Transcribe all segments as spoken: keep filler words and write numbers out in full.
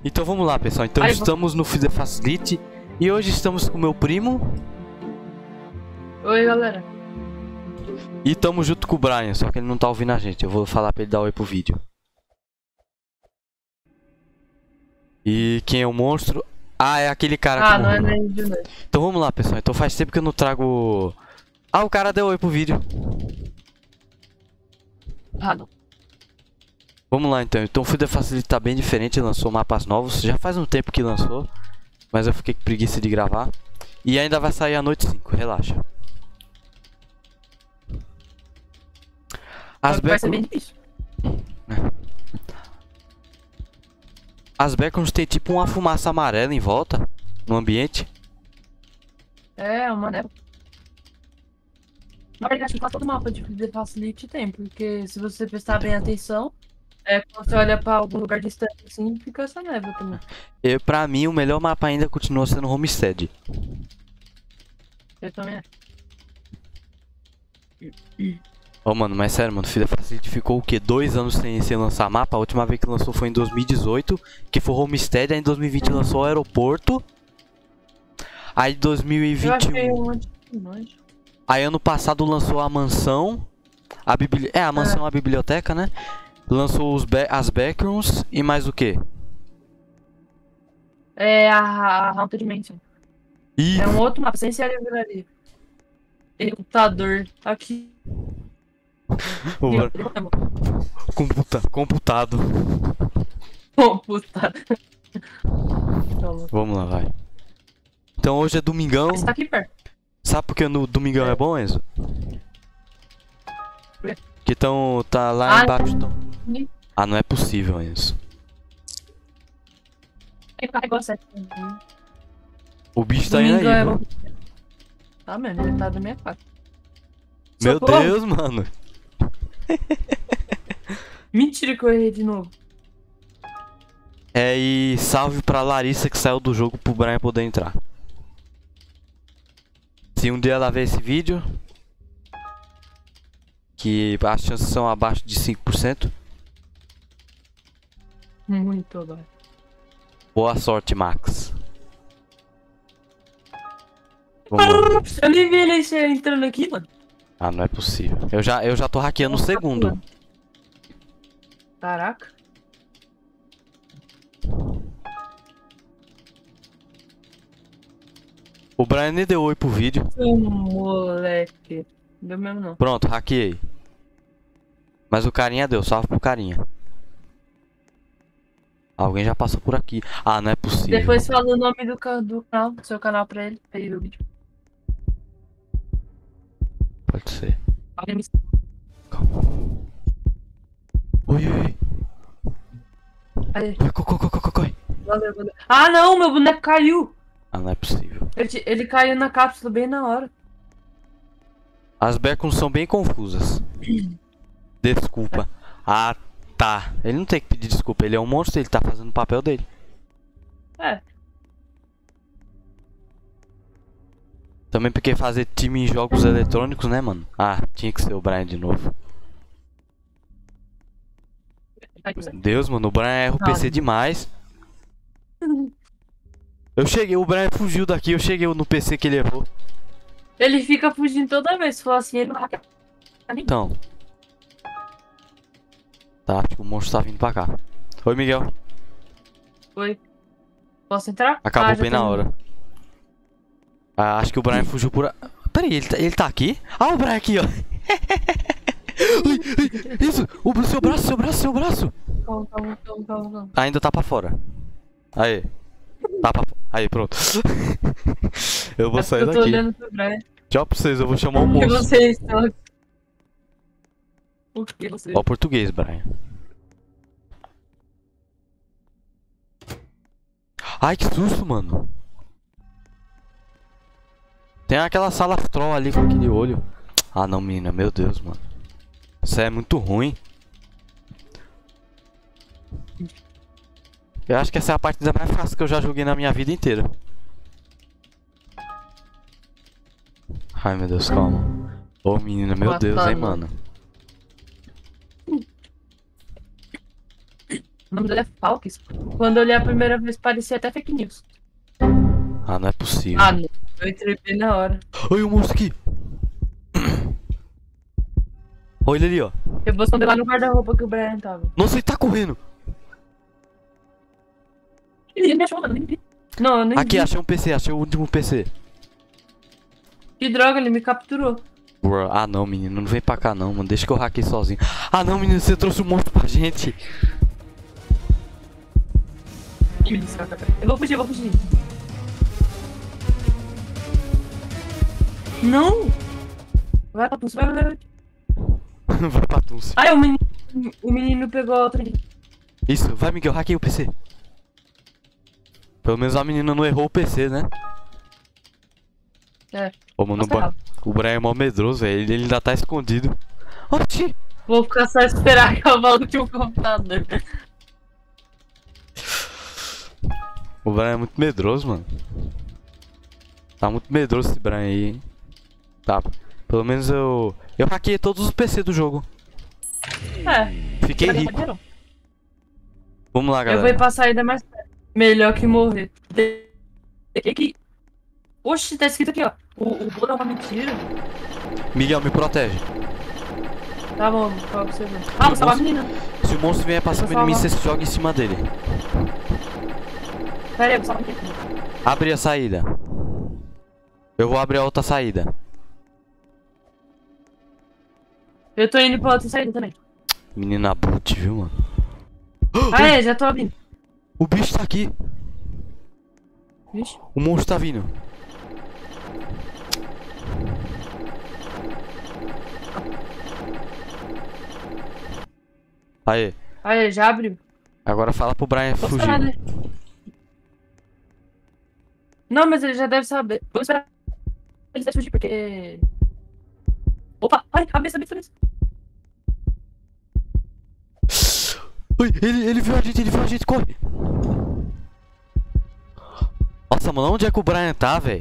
Então vamos lá, pessoal. Então Aí, estamos no The Facility e hoje estamos com meu primo Oi, galera. e estamos junto com o Brian, só que ele não tá ouvindo a gente. Eu vou falar pra ele dar oi pro vídeo. E quem é o monstro? Ah, é aquele cara Ah, que não é morreu. nem de noite. Então vamos lá, pessoal. Então faz tempo que eu não trago... Ah, o cara deu oi pro vídeo. Ah, não. Vamos lá, então. Então o The Facility tá bem diferente, lançou mapas novos. Já faz um tempo que lançou, mas eu fiquei com preguiça de gravar. E ainda vai sair à noite cinco, relaxa. As Vai ser back... bem difícil. As backgrounds tem tipo uma fumaça amarela em volta no ambiente. É, uma neve. Na verdade, acho que quase todo mapa de The Facility tem, porque se você prestar bem atenção, é, quando você olha pra algum lugar distante assim, fica essa neve também. E pra mim o melhor mapa ainda continua sendo Homestead. Eu também acho. Ô, mano, mas sério, mano, The Facility ficou o quê? Dois anos sem, sem lançar mapa. A última vez que lançou foi em dois mil e dezoito, que foi Homestead. Aí em dois mil e vinte lançou o Aeroporto. Aí em dois mil e Eu achei vinte e um... um monte de longe. Aí ano passado lançou a Mansão. A bibli... É, a Mansão, a biblioteca, né? Lançou os ba as Backrooms e mais o quê? É a, a Haunted Mansion. E... É um outro mapa, sem ser a livraria. Tem computador aqui. O Bra- Computa... Computado. Computador. Vamos lá, vai. Então hoje é domingão. Você tá aqui perto. Sabe por que no domingão é, é bom, Enzo? Que tão, tá lá Ah, embaixo. Tão... não. Ah, não é possível, Enzo. Quem carregou sete? O bicho tá indo aí, Domingão é mano. bom. Tá mesmo, metade da minha casa. Meu Socorro. Deus, mano. Mentira que eu errei de novo. É, e salve pra Larissa que saiu do jogo pro Brian poder entrar. Se um dia ela ver esse vídeo, que as chances são abaixo de cinco por cento. Muito bom. Boa sorte, Max. Vamos lá. Eu nem vi ele entrando aqui, mano. Ah, não é possível. Eu já, eu já tô hackeando o segundo. Caraca. O Brian nem deu oi pro vídeo. Seu moleque. Deu mesmo não. Pronto, hackeei. Mas o carinha deu, salve pro carinha. Alguém já passou por aqui. Ah, não é possível. Depois fala o nome do, ca- do canal, do seu canal pra ele, pra ele ver o vídeo. Pode ser. Alguém me- Calma. Oi, oi, oi. Aí, Corre, corre, corre, corre, corre. valeu, valeu. Ah não, meu boneco caiu. Ah, não é possível. Ele, te- ele caiu na cápsula bem na hora. As backgrounds são bem confusas. Desculpa. Ah, tá. Ele não tem que pedir desculpa. Ele é um monstro, ele tá fazendo o papel dele. É. Também porque fazer time em jogos eletrônicos, né, mano? Ah, tinha que ser o Brian de novo. Deus, mano, o Brian erra o P C demais. Eu cheguei, o Brian fugiu daqui, eu cheguei no P C que ele errou. Ele fica fugindo toda vez. Se for assim, ele não. Então. Tá, acho que o monstro tá vindo pra cá. Oi, Miguel. Oi. Posso entrar? Acabou Ah, já bem na terminou. hora. Ah, acho que o Brian fugiu por... a- Peraí, ele tá, ele tá aqui? Ah, o Brian aqui, ó. Ui, ui, isso, o seu braço, seu braço, seu braço. Calma, calma, calma, calma, calma. Ainda tá pra fora. Aí. Tá pra fora. Aí, pronto. Eu vou É sair porque eu tô daqui. olhando pro Brian. Tchau pra vocês, eu vou chamar o O que monstro. vocês estão. O que vocês. Ó o português, Brian. Ai, que susto, mano. Tem aquela sala troll ali com aquele olho. Ah, não, menina, meu Deus, mano. Isso é muito ruim. Eu acho que essa é a partida mais fácil que eu já joguei na minha vida inteira. Ai, meu Deus, calma. Ô, menina, meu Deus, hein, mano. O nome dele é Falks. Quando eu olhei a primeira vez, parecia até fake news. Ah, não é possível. Ah, não. Eu entrei bem na hora. Olha o monstro aqui. Olha ele ali, ó. Eu vou esconder lá no guarda-roupa que o Brian tava. Nossa, ele tá correndo. Ele me achou, mano. Nem vi. Não, eu nem Aqui, vi. achei um P C, achei o último P C. Que droga, ele me capturou. Bro, ah não, menino, não vem pra cá não, mano. Deixa que eu hackei sozinho. Ah não, menino, você trouxe um monstro pra gente. Eu vou fugir, eu vou fugir. Não! Vai pra vai, vai, vai. Vai pra Tunce. Ai, o menino, o menino pegou a outra. Isso, vai, Miguel, hackei o P C. Pelo menos a menina não errou o P C, né? É. Ô, mano, o, Ba- o Brian é mó medroso, velho. Ele, ele ainda tá escondido. Oxi! Vou ficar só esperar acabar o último computador. O Brian é muito medroso, mano. Tá muito medroso esse Brian aí, hein? Tá. Pelo menos eu. Eu hackei todos os P C do jogo. É. Fiquei rico. Vamos lá, Eu galera. vou ir pra saída mais perto. Melhor que morrer. De... Que que... Oxi, tá escrito aqui, ó. O, o Buda é uma mentira. Miguel, me protege. Tá bom, fala pra você ver. Ah, vou salvar a menina. Se o monstro vier pra cima de mim, você se joga em cima dele. Pera aí, vou salvar a menina. Abre a saída. Eu vou abrir a outra saída. Eu tô indo pra outra saída também. Menina boot, viu, mano? Ah, é, já tô abrindo. O bicho tá aqui. Vixe. O monstro tá vindo. Aê. Aí, já abriu. Agora fala pro Brian Vou fugir. esperar, né? Não, mas ele já deve saber. Vou esperar ele deve fugir, porque... Opa, ai, cabeça, cabeça. Oi, ele, ele viu a gente, ele viu a gente, corre. Nossa, mano, onde é que o Brian tá, velho?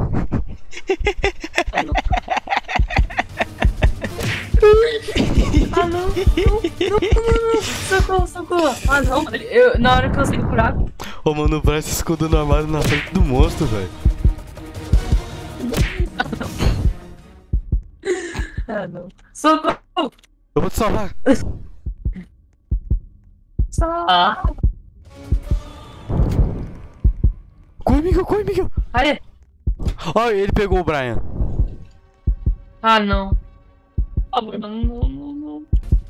Ah, não, não, não, não, não, socorro, socorro. Ah, não, eu, na hora que eu saí do buraco. Ô, mano, o Brian se escondeu no armário na frente do monstro, velho. Ah, não. Socorro. Eu vou te salvar. Ah. Corre, Miguel, corre, Miguel. Aí. Olha, ele pegou o Brian. Ah, não. Ah, não, não, não, não.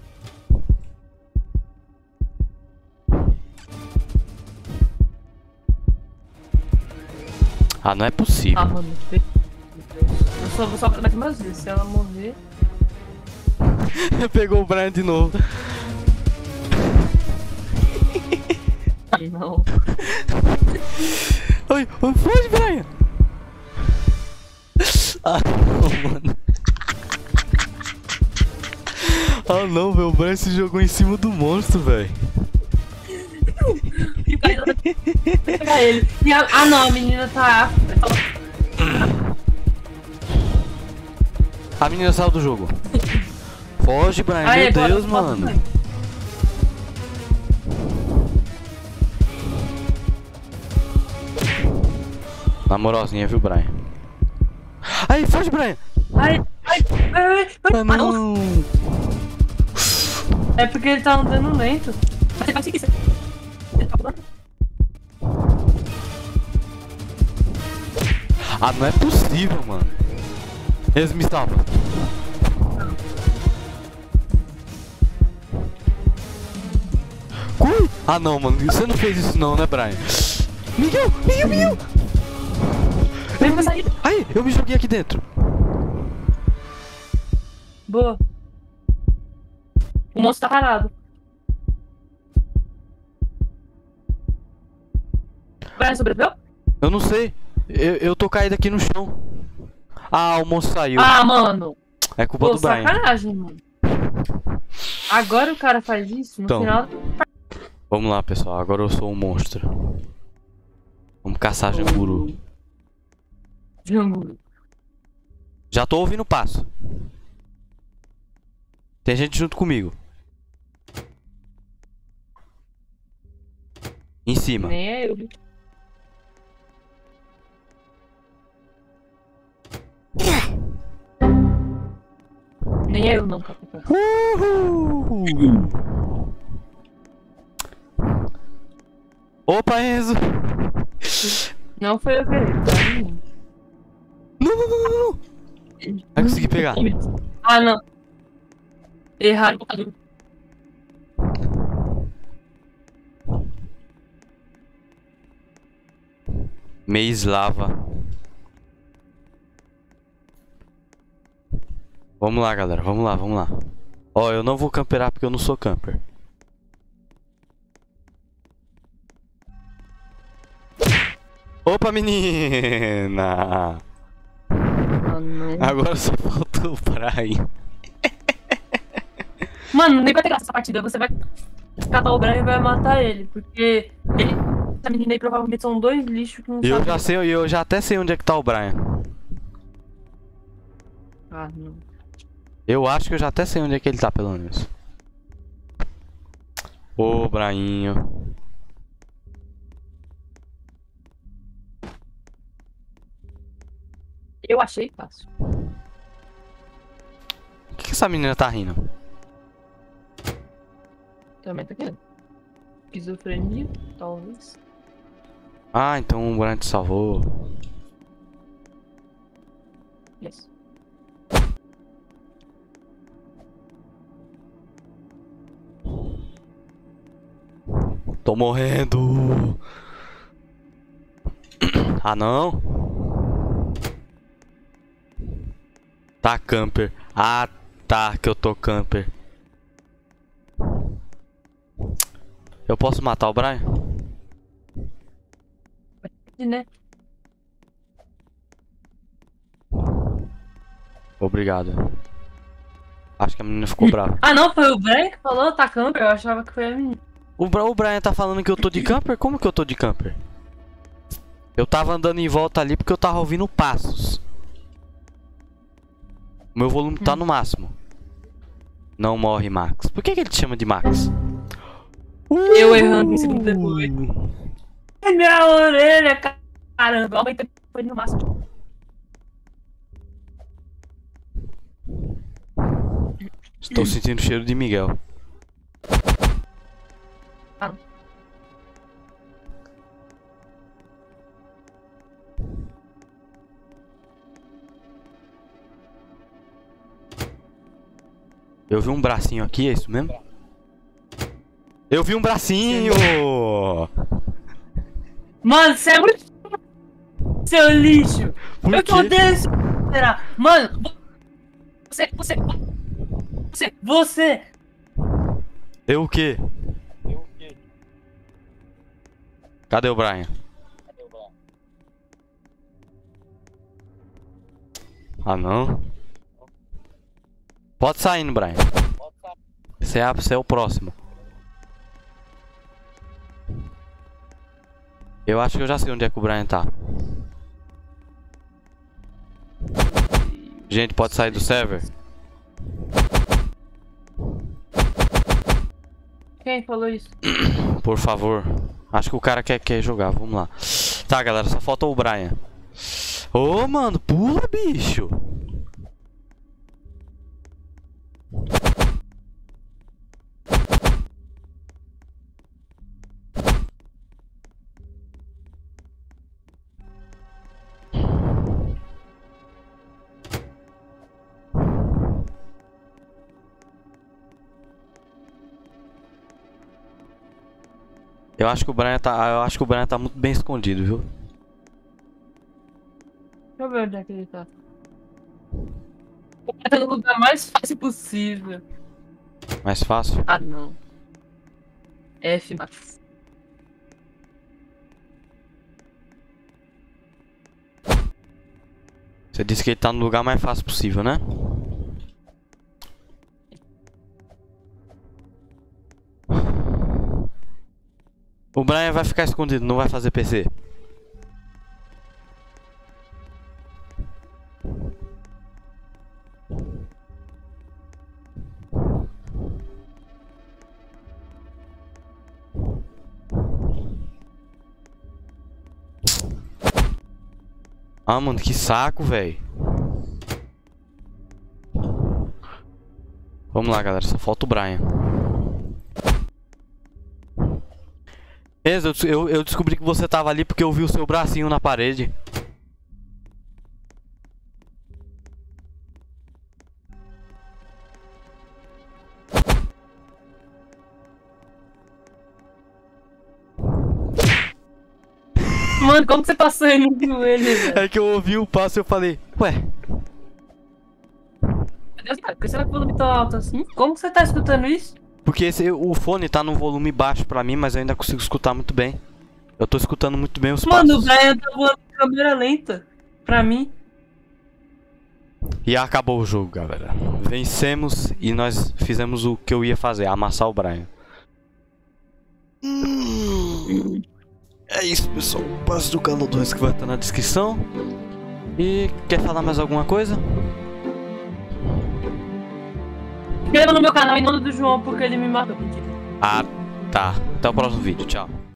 Ah, não é possível. Ah, mano. Eu só vou salvar mais umas vezes. Se ela morrer. Pegou o Brian de novo. Ah, não. Oi, oi, foge, Brian. Ah, não, mano. Ah, não, velho. O Brian se jogou em cima do monstro, velho. Pegar ele. E a... Ah, não, a menina tá. A menina saiu do jogo. Foge, Brian. Aí, Meu agora Deus, eu faço mano. também. Na moralzinha, viu, Brian? Aí, foge, Brian. Ai, ai, ai, ai, ai. Ah, não. É porque ele tá andando lento. Mas ele vai seguir. Ele tá pulando. Ah, não é possível, mano. Eles me salvam. Corre! Ah, não, mano. Você não fez isso não, né, Brian? Miguel! Miguel, Miguel! Vem pra sair. Aí, eu me joguei aqui dentro. Boa. O monstro tá parado. Vai, sobreviveu? Eu não sei. Eu, eu tô caído aqui no chão. Ah, o monstro saiu. Ah, mano. É culpa Pô, do Brian. sacanagem, mano. Agora o cara faz isso no Então. final. Vamos lá, pessoal. Agora eu sou um monstro. Vamos caçar janguru. Jango. Já tô ouvindo passo. Tem gente junto comigo. Em cima. Nem é eu. Nem é eu, não, capitão. Uhul. Opa, Enzo! Não foi eu que errei, foi mim. Não, não, não, não, não! Vai conseguir pegar. Ah, não. Errado. Mês lava. Vamos lá, galera. Vamos lá, vamos lá. Ó, eu não vou camperar porque eu não sou camper. Opa, menina! Ah, não. Agora só faltou o Brian. Mano, nem vai ter graça essa partida. Você vai catar o Brian e vai matar ele. Porque ele, essa menina aí provavelmente são dois lixos que não E eu sabem. já sei, eu já até sei onde é que tá o Brian. Ah, não. Eu acho que eu já até sei onde é que ele tá, pelo menos. Ô, Brainho. Eu achei fácil. Por que, que essa menina tá rindo? Também tá querendo. Esquizofrenia, talvez. Ah, então o Brian te salvou. Yes. Tô morrendo. Ah, não. Tá camper. Ah, tá, que eu tô camper. Eu posso matar o Brian? Né? Obrigado. Acho que a menina ficou brava. Ah, não, foi o Brian que falou, tá camper? Eu achava que foi a menina. O, Bra o Brian tá falando que eu tô de camper? Como que eu tô de camper? Eu tava andando em volta ali porque eu tava ouvindo passos. O meu volume tá no máximo. Não morre, Max. Por que, que ele te chama de Max? Eu errando em segundo depois. Minha orelha, caramba. Aumenta foi no máximo. Estou sentindo o cheiro de Miguel. Ah. Eu vi um bracinho aqui, é isso mesmo? Eu vi um bracinho! Mano, você é muito... Seu lixo! Por Eu te quê? odeio, será? Mano, você, você, você, você... Eu o quê? Cadê o Brian? Ah, não. Pode sair, Brian. Você é, você é o próximo. Eu acho que eu já sei onde é que o Brian tá. Gente, pode sair do server? Quem falou isso? Por favor. Acho que o cara quer, quer jogar, vamos lá. Tá, galera, só falta o Brian. Ô, mano, pula, bicho. Eu acho que o Brian tá, eu acho que o Brian tá muito bem escondido, viu? Deixa eu ver onde é que ele tá. Tá no lugar mais fácil possível. Mais fácil. Ah, não. F, Max. Você disse que ele tá no lugar mais fácil possível, né? O Brian vai ficar escondido, não vai fazer P C. Ah, mano, que saco, velho. Vamos lá, galera. Só falta o Brian. Beleza, eu, eu, eu descobri que você tava ali porque eu vi o seu bracinho na parede. Mano, como que você passou aí no viu ele, velho? É que eu ouvi o passo e eu falei, ué. Meu Deus, cara, por que será que o volume tá alto assim? Como que você tá escutando isso? Porque esse, o fone tá num volume baixo pra mim, mas eu ainda consigo escutar muito bem. Eu tô escutando muito bem os Mano, o passos. Brian tá voando em câmera lenta. Pra mim. E acabou o jogo, galera. Vencemos e nós fizemos o que eu ia fazer, amassar o Brian. Hum. É isso, pessoal. O passo do Galo dois que vai estar na descrição. E quer falar mais alguma coisa? Inscreva no meu canal em nome do João porque ele me matou. Ah, tá. Até o próximo vídeo. Tchau.